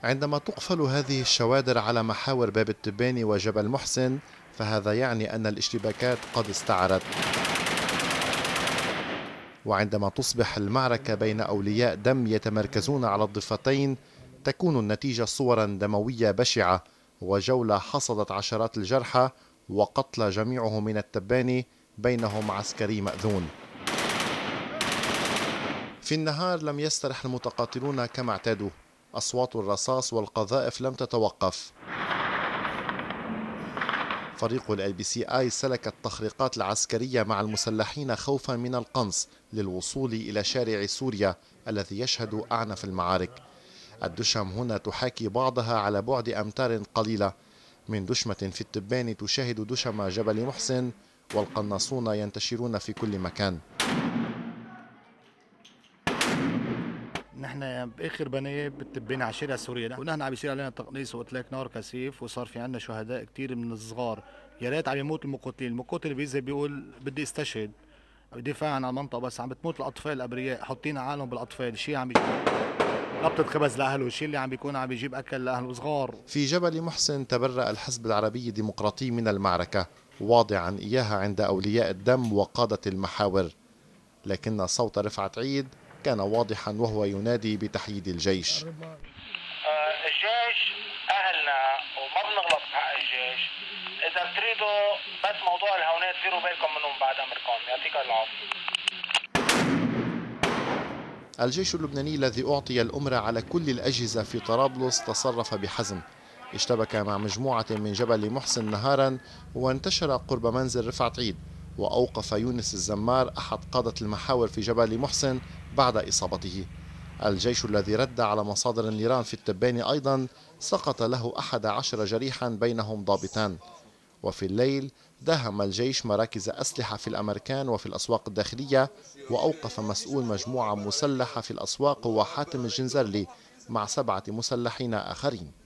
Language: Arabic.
عندما تقفل هذه الشوادر على محاور باب التباني وجبل محسن، فهذا يعني أن الاشتباكات قد استعرت. وعندما تصبح المعركة بين أولياء دم يتمركزون على الضفتين، تكون النتيجة صورا دموية بشعة وجولة حصدت عشرات الجرحى وقتل جميعه من التباني، بينهم عسكري مأذون. في النهار لم يسترح المتقاتلون كما اعتادوا، أصوات الرصاص والقذائف لم تتوقف. فريق الLBCI سلك التخريقات العسكرية مع المسلحين خوفا من القنص للوصول إلى شارع سوريا الذي يشهد أعنف المعارك. الدشم هنا تحاكي بعضها على بعد أمتار قليلة. من دشمة في التباني تشاهد دشم جبل محسن، والقناصون ينتشرون في كل مكان. نحن باخر بنايه بالتباني على شارع سوريا، ونحن عم بيصير علينا تقنيص واطلاق نار كثيف، وصار في عندنا شهداء كثير من الصغار. يا ريت عم يموت المقاتل بينزل بيقول بدي استشهد دفاعا عن المنطقه، بس عم بتموت الاطفال الابرياء، حاطين عالم بالاطفال، شيء عم ربطة خبز لاهله، شيء اللي عم بيكون عم بيجيب اكل لاهله صغار. في جبل محسن تبرأ الحزب العربي الديمقراطي من المعركة، واضعا إياها عند أولياء الدم وقادة المحاور، لكن صوت رفعت عيد كان واضحا وهو ينادي بتحييد الجيش. الجيش أهلنا وما بنغلط بحق الجيش. إذا بتريدوا بس موضوع الهونات ديروا بالكم منهم بعد أمركم، يعطيك العافية. الجيش اللبناني الذي أعطي الأمر على كل الأجهزة في طرابلس تصرف بحزم، اشتبك مع مجموعة من جبل محسن نهارا وانتشر قرب منزل رفعت عيد، وأوقف يونس الزمار أحد قادة المحاور في جبل محسن بعد إصابته. الجيش الذي رد على مصادر النيران في التباني أيضا سقط له 11 جريحا بينهم ضابطان. وفي الليل داهم الجيش مراكز أسلحة في الأمريكان وفي الأسواق الداخلية، وأوقف مسؤول مجموعة مسلحة في الأسواق هو حاتم الجنزرلي مع 7 مسلحين آخرين.